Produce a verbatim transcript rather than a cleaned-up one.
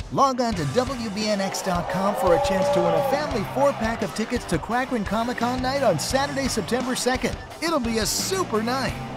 Log on to W B N X dot com for a chance to win a family four-pack of tickets to QuaKron Comicon Night on Saturday, September second. It'll be a super night.